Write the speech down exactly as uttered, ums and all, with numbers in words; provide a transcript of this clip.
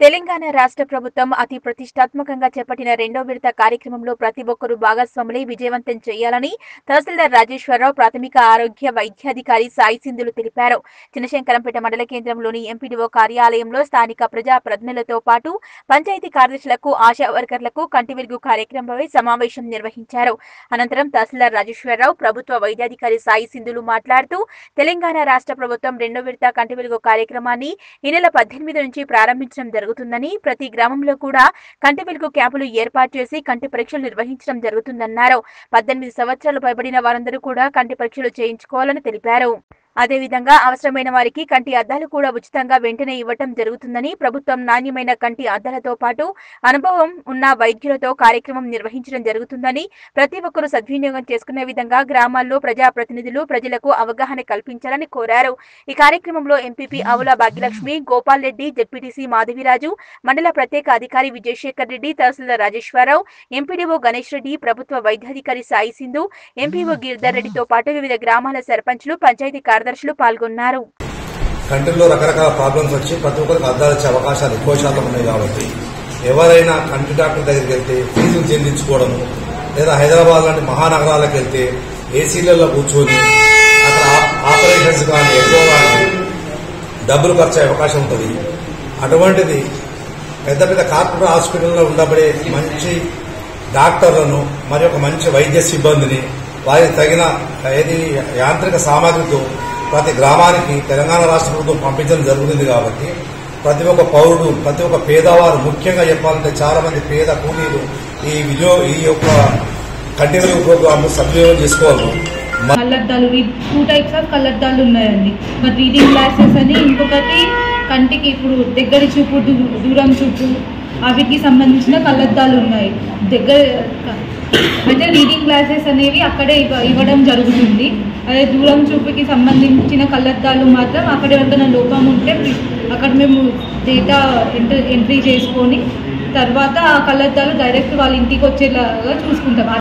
తెలంగాణ రాష్ట్ర ప్రభుత్వం అతి ప్రతిష్టాత్మకంగా చేపట్టిన రెండో విడత కార్యక్రమంలో ప్రతి ఒక్కరూ భాగస్వాములై విజయవంతం చేయాలని తహసీల్దార్ రాజేశ్వరరావు ప్రాథమిక ఆరోగ్య వైద్యాధికారి సాయి సింధులు తెలిపారు. చినశంకరంపేట మండల కేంద్రంలోని ఎంపీడీఓ కార్యాలయంలో స్థానిక ప్రజా ప్రతినిధులతో పాటు పంచాయతీ కార్యదర్శులకు, ఆశా వర్కర్లకు కంటి వెలుగు కార్యక్రమంపై సమావేశం నిర్వహించారు. అనంతరం తహసీల్దార్ రాజేశ్వరరావు, ప్రభుత్వ వైద్యాధికారి సాయి సింధులు మాట్లాడుతూ తెలంగాణ రాష్ట్ర ప్రభుత్వం రెండో విడత కంటి వెలుగు కార్యక్రమాన్ని ఈ నెల పద్దెనిమిది నుంచి ప్రారంభించడం జరుగుతుంది. ప్రతి గ్రామంలో కూడా కంటి వెలుగు క్యాంపులు ఏర్పాటు చేసి కంటి పరీక్షలు నిర్వహించడం జరుగుతుందన్నారు. పద్దెనిమిది సంవత్సరాలు పైబడిన వారందరూ కూడా కంటి పరీక్షలు చేయించుకోవాలని తెలిపారు. అదేవిధంగా అవసరమైన వారికి కంటి అద్దాలు కూడా ఉచితంగా వెంటనే ఇవ్వటం జరుగుతుందని, ప్రభుత్వం నాణ్యమైన కంటి అద్దాలతో పాటు అనుభవం ఉన్న వైద్యులతో కార్యక్రమం నిర్వహించడం జరుగుతుందని, ప్రతి ఒక్కరూ సద్వినియోగం చేసుకునే విధంగా గ్రామాల్లో ప్రజాప్రతినిధులు ప్రజలకు అవగాహన కల్పించాలని కోరారు. ఈ కార్యక్రమంలో ఎంపీపీ ఆవుల భాగ్యలక్ష్మి, గోపాల్ రెడ్డి, జెడ్పీటీసీ మాధవిరాజు, మండల ప్రత్యేక అధికారి విజయశేఖర్ రెడ్డి, తహసీల్దార్ రాజేశ్వరరావు, ఎంపీడీఓ గణేష్ రెడ్డి, ప్రభుత్వ వైద్యాధికారి సాయి సింధు, ఎంపీఓ గిరిధర్ రెడ్డితో పాటు వివిధ గ్రామాల సర్పంచ్లు, పంచాయతీ కార్యదర్శులు పాల్గొన్నారు. కంటిలో రకరకాల ప్రాబ్లమ్స్ వచ్చి ప్రతి ఒక్కరికి అద్దాలు వచ్చే అవకాశాలు ఎక్కువ శాతం ఉన్నాయి. కాబట్టి ఎవరైనా కంటి డాక్టర్ దగ్గరికి వెళ్తే ఫీజులు చెల్లించుకోవడము, లేదా హైదరాబాద్ లాంటి మహానగరాలకు వెళ్తే ఏసీలలో కూర్చొని అక్కడ ఆపరేషన్స్ కానీ ఎక్కువ కానీ డబ్బులు ఖర్చు అయ్యే అవకాశం ఉంటుంది. అటువంటిది పెద్ద పెద్ద కార్పొరేట్ హాస్పిటల్లో ఉండబడే మంచి డాక్టర్లను మరి ఒక మంచి వైద్య సిబ్బందిని వారికి తగిన ఏది యాంత్రిక సామాగ్రితో ప్రతి గ్రామానికి తెలంగాణ రాష్ట్ర ప్రభుత్వం పంపించడం జరుగుతుంది. కాబట్టి ప్రతి ఒక్క పౌరుడు, ప్రతి ఒక్క పేదవారు, ముఖ్యంగా చెప్పాలంటే చాలా మంది పేద కూలీలు ఈ విజో ఈ యొక్క కంటి వెలుగు ప్రోగ్రామ్ సద్వినియోగం చేసుకోవాలి. కళ్ళద్దాలు టూ టైప్స్ ఆఫ్ కళ్ళద్దాలు ఉన్నాయండి. బట్ రీడింగ్ గ్లాసెస్ అని ఇంకొకటి కంటికి ఇప్పుడు దగ్గర చూపు, దూరం చూపు వాటికి సంబంధించిన కళ్ళద్దాలు ఉన్నాయి. దగ్గర అయితే రీడింగ్ గ్లాసెస్ అనేవి అక్కడే ఇవ్వడం జరుగుతుంది. అదే దూరం చూపుకి సంబంధించిన కళ్ళద్దాలు మాత్రం అక్కడ ఎవరికైనా లోపం ఉంటే అక్కడ మేము డేటా ఎంట్రీ ఎంట్రీ చేసుకొని తర్వాత ఆ కళ్ళద్దాలు డైరెక్ట్ వాళ్ళ ఇంటికి వచ్చేలాగా చూసుకుంటాం.